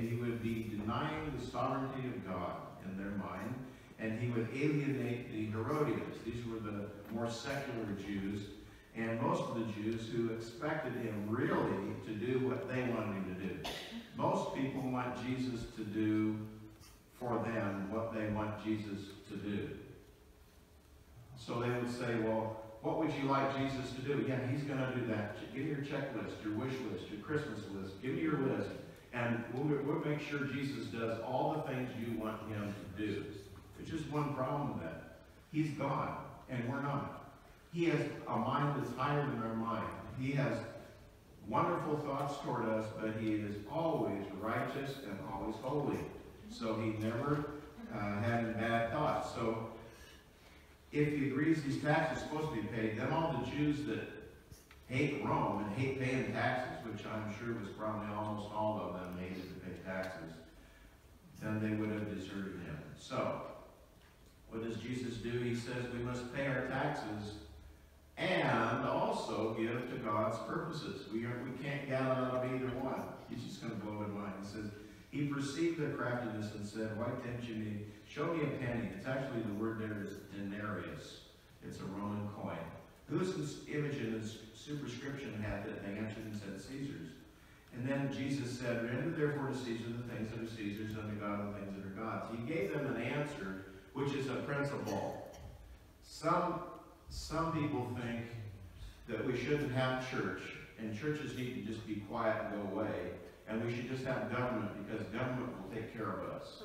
he would be denying the sovereignty of God in their mind, and he would alienate the Herodians. These were the more secular Jews, and most of the Jews who expected him really to do what they wanted him to do. Most people want Jesus to do for them what they want Jesus to do. So they would say, well, what would you like Jesus to do? Yeah, he's going to do that. Give me your checklist, your wish list, your Christmas list. Give me your list. And we'll make sure Jesus does all the things you want him to do. There's just one problem with that. He's God, and we're not. He has a mind that's higher than our mind. He has wonderful thoughts toward us, but he is always righteous and always holy. So he never had any bad thoughts. So if he agrees these taxes are supposed to be paid, then all the Jews that hate Rome and hate paying taxes, which I'm sure was probably almost all of them hated to pay taxes, then they would have deserted him. So, what does Jesus do? He says we must pay our taxes and also give to God's purposes. We can't get out of either one. He's just going to blow his mind. He says, he perceived their craftiness and said, why tempt you me? Show me a penny. It's actually, the word there is denarius. It's a Roman coin. Whose image and his superscription had it? They answered and said, Caesar's. And then Jesus said, render therefore to Caesar the things that are Caesar's, and to God the things that are God's. He gave them an answer, which is a principle. Some people think that we shouldn't have church, and churches need to just be quiet and go away, and we should just have government because government will take care of us.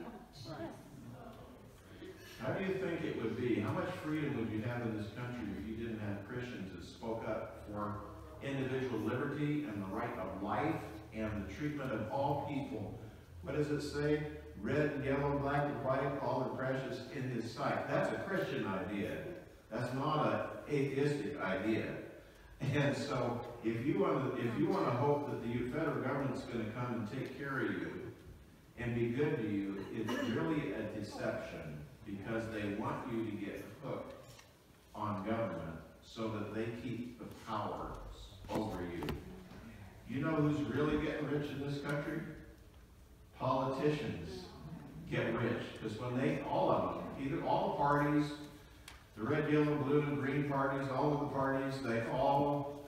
How do you think it would be? How much freedom would you have in this country if you didn't have Christians that spoke up for individual liberty and the right of life and the treatment of all people? What does it say? Red and yellow, black and white, all are precious in his sight. That's a Christian idea. That's not an atheistic idea. And so, if you want to hope that the federal government's going to come and take care of you and be good to you, it's really a deception, because they want you to get hooked on government so that they keep the power over you. You know who's really getting rich in this country? Politicians get rich, because when all of them, either all parties, the red, yellow, blue, and green parties, all of the parties, they all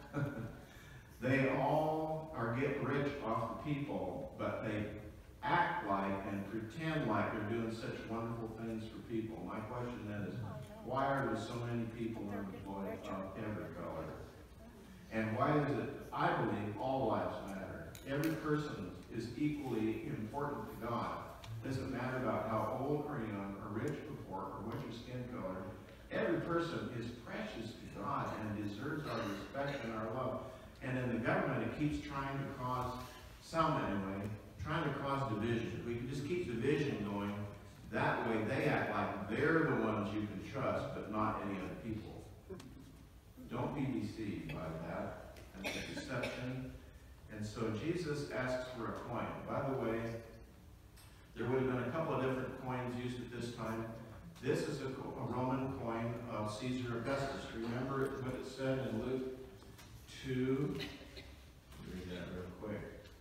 are getting rich off the people, but they act like and pretend like they're doing such wonderful things for people. My question then is, why are there so many people unemployed of every color? And why is it, I believe, all lives matter. Every person is equally important to God. It doesn't matter about how old or young or rich or poor or what your skin color. Every person is precious to God and deserves our respect and our love. And in the government, it keeps trying to cause, some anyway, trying to cause division. We can just keep division going. That way they act like they're the ones you can trust, but not any other people. Don't be deceived by that. That's a deception. And so Jesus asks for a coin. By the way, there would have been a couple of different coins used at this time. This is a Roman coin of Caesar Augustus. Remember what it said in Luke 2? Read that real quick.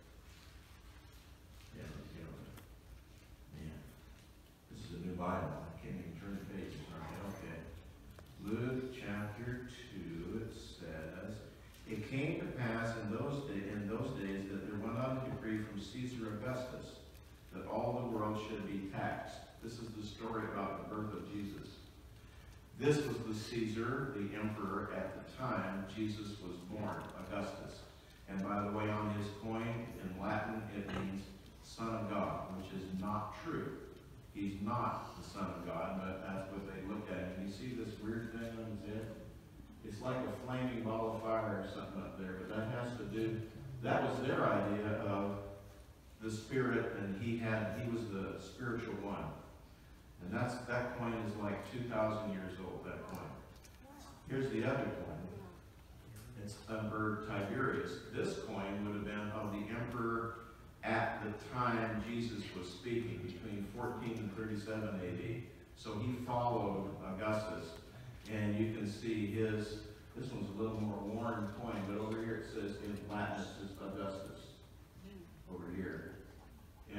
This is a new Bible. I can't even turn the pages right. Okay. Luke chapter 2, it says, it came to pass in those days that there went out a decree from Caesar Augustus that all the world should be taxed. This is the story about the birth of Jesus. This was the Caesar, the emperor at the time Jesus was born, Augustus. And by the way, on his coin in Latin, it means Son of God, which is not true. He's not the Son of God, but that's what they looked at. And you see this weird thing on his head? It's like a flaming ball of fire or something up there, but that has to do, that was their idea of the Spirit, and he was the spiritual one. And that coin is like 2,000 years old, that coin. Here's the other coin. It's Emperor Tiberius. This coin would have been of the emperor at the time Jesus was speaking, between 14 and 37 AD. So he followed Augustus. And you can see this one's a little more worn coin, but over here it says in Latin it says Augustus. Over here.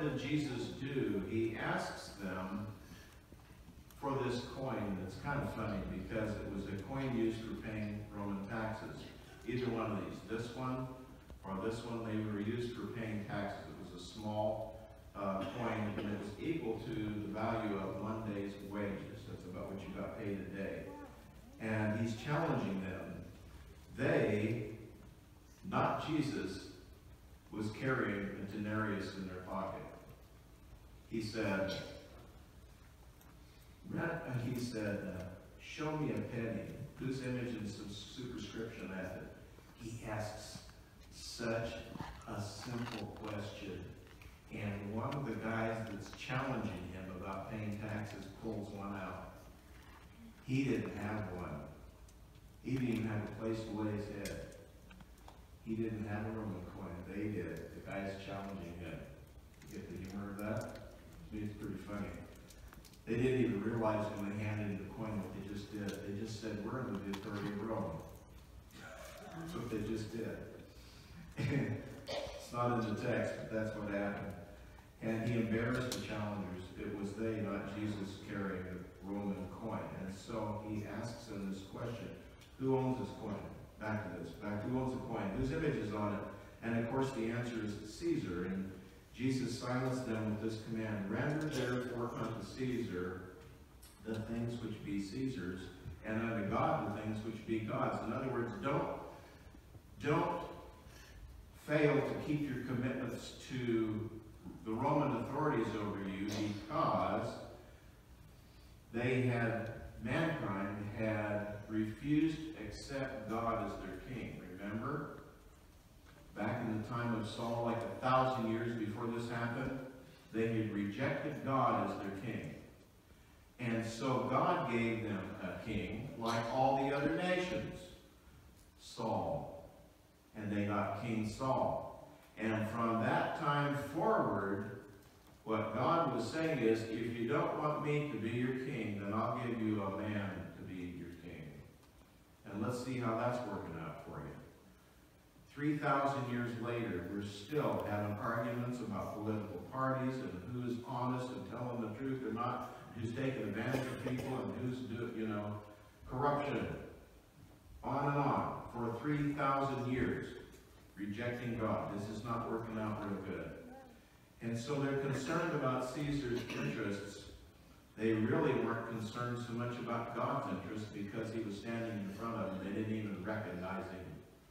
did Jesus do? He asks them for this coin. It's kind of funny because it was a coin used for paying Roman taxes. Either one of these, this one or this one, they were used for paying taxes. It was a small coin, and it was equal to the value of one day's wages. That's about what you got paid a day. And he's challenging them. They, not Jesus, was carrying a denarius in their pocket. He said, show me a penny. Whose image and some superscription at it? He asks such a simple question. And one of the guys that's challenging him about paying taxes pulls one out. He didn't have one. He didn't even have a place to lay his head. He didn't have a Roman coin. They did. The guy's challenging him. You get the humor of that? To me, it's pretty funny. They didn't even realize when they handed the coin what they just did. They just said, we're under the authority of Rome. That's what they just did. It's not in the text, but that's what happened. And he embarrassed the challengers. It was they, not Jesus, carrying a Roman coin. And so he asks them this question. Who owns this coin? Back to this. Who owns the coin? Whose image is on it? And of course the answer is Caesar. And Jesus silenced them with this command, render therefore unto Caesar the things which be Caesar's, and unto God the things which be God's. In other words, don't fail to keep your commitments to the Roman authorities over you, because mankind had refused to accept God as their king. Remember? Back in the time of Saul, like 1,000 years before this happened, they had rejected God as their king. And so God gave them a king like all the other nations, Saul. And they got King Saul. And from that time forward, what God was saying is, if you don't want me to be your king, then I'll give you a man to be your king. And let's see how that's working out for you. 3,000 years later, we're still having arguments about political parties and who's honest and telling the truth or not, who's taking advantage of people and who's corruption. On and on for 3,000 years, rejecting God. This is not working out real good. And so they're concerned about Caesar's interests. They really weren't concerned so much about God's interests because he was standing in front of them. They didn't even recognize him.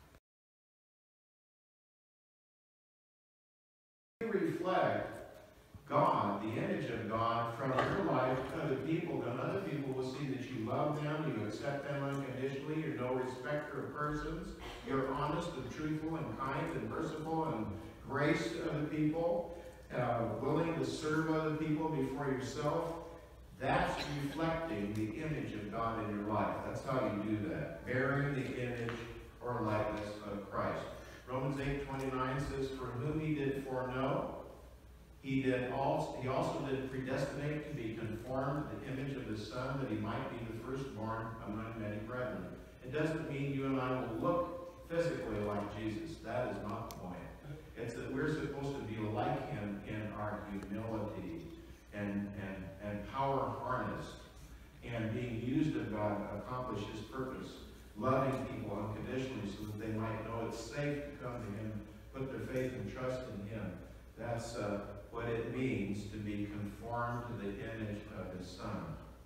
Reflect God, the image of God, from your life to other people, then other people will see that you love them, you accept them unconditionally, you're no respecter of persons, you're honest and truthful and kind and merciful and grace to other people, willing to serve other people before yourself. That's reflecting the image of God in your life. That's how you do that, bearing the image or likeness of Christ. Romans 8:29 says, for whom he did foreknow, he also did predestinate to be conformed to the image of his Son, that he might be the firstborn among many brethren. It doesn't mean you and I will look physically like Jesus. That is not the point. It's that we're supposed to be like him in our humility and power harnessed and being used of God to accomplish his purpose. Loving people unconditionally so that they might know it's safe to come to him, put their faith and trust in him. That's what it means to be conformed to the image of his Son.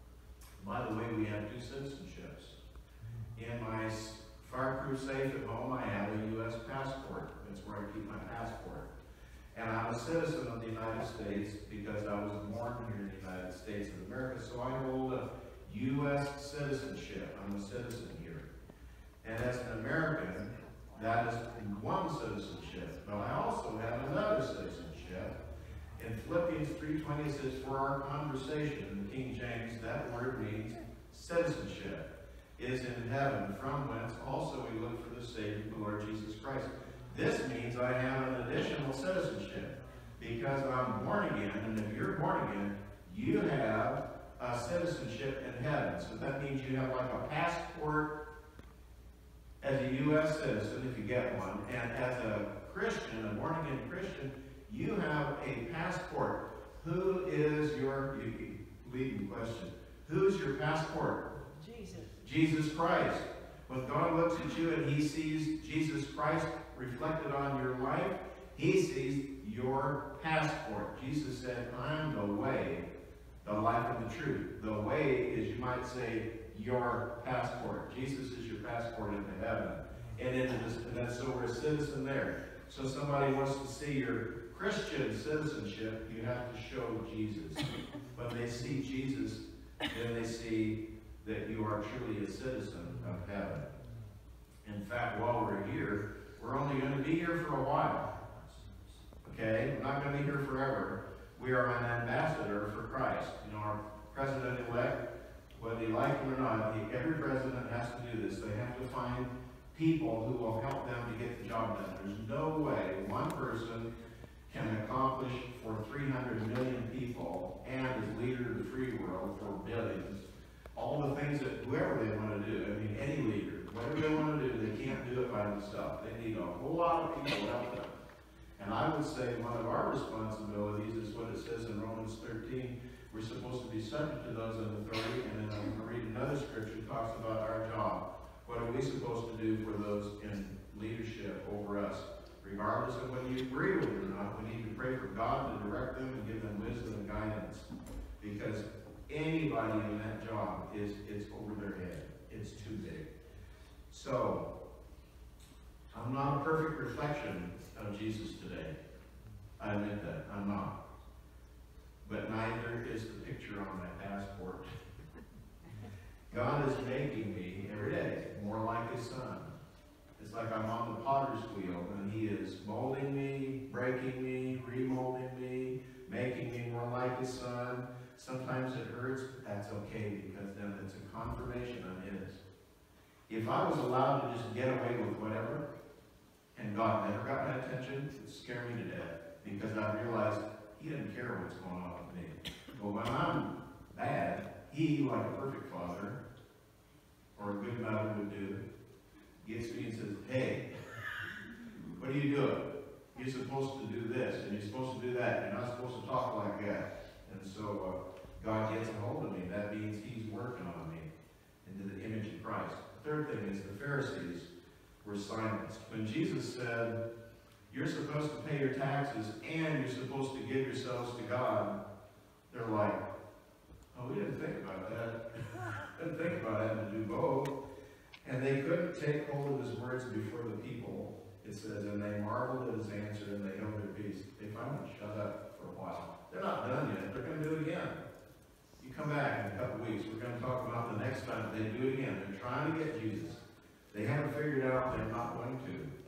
By the way, we have two citizenships. In my fireproof safe at home, I have a U.S. passport. That's where I keep my passport. And I'm a citizen of the United States because I was born here in the United States of America, so I hold a U.S. citizenship. I'm a citizen here. And as an American, that is one citizenship. But I also have another citizenship. In Philippians 3:20 it says, for our conversation, in the King James, that word means citizenship, is in heaven, from whence also we look for the Savior, the Lord Jesus Christ. This means I have an additional citizenship because I'm born again, and if you're born again, you have a citizenship in heaven. So that means you have like a passport as a U.S. citizen, if you get one, and as a Christian, a born-again Christian, You have a passport. Who is your leading question? Who's your passport? Jesus. Jesus Christ. When God looks at you and he sees Jesus Christ reflected on your life, he sees your passport. Jesus said, I'm the way, the life, and the truth. The way is, you might say, your passport. Jesus is your passport into heaven. And so we're a citizen there. So somebody wants to see your Christian citizenship, you have to show Jesus. When they see Jesus, then they see that you are truly a citizen of heaven. In fact, while we're here, we're only going to be here for a while. Okay? We're not going to be here forever. We are an ambassador for Christ. You know, our president-elect, whether you like him or not, every president has to do this. They have to find people who will help them to get the job done. There's no way one person can accomplish for 300 million people and as leader of the free world for billions all the things that whoever they want to do. I mean, any leader, whatever they want to do, they can't do it by themselves. They need a whole lot of people to help them. And I would say one of our responsibilities is what it says in Romans 13. We're supposed to be subject to those in authority. And then I'm going to read another scripture that talks about our job. What are we supposed to do for those in leadership over us? Regardless of whether you agree with it or not, we need to pray for God to direct them and give them wisdom and guidance. Because anybody in that job it's over their head. It's too big. So, I'm not a perfect reflection of Jesus today. I admit that. I'm not. But neither is the picture on my passport. God is making me every day more like his son. It's like I'm on the potter's wheel and he is molding me, breaking me, remolding me, making me more like his son. Sometimes it hurts, but that's okay because then it's a confirmation of his. If I was allowed to just get away with whatever, and God never got my attention, it would scare me to death because I realized he didn't care what's going on with me. But when I'm bad, he, like a perfect father, or a good mother would do, gets me and says, hey, what are you doing? You're supposed to do this, and you're supposed to do that. You're not supposed to talk like that. And so God gets a hold of me. That means he's working on me into the image of Christ. The third thing is the Pharisees were silenced. When Jesus said, you're supposed to pay your taxes and you're supposed to give yourselves to God, they're like, oh, we didn't think about that. Didn't think about having to do both. And they couldn't take hold of his words before the people. It says, and they marveled at his answer and they held their peace. They finally shut up for a while. They're not done yet. They're going to do it again. You come back in a couple weeks. We're going to talk about the next time they do it again. They're trying to get Jesus. They haven't figured out they're not going to.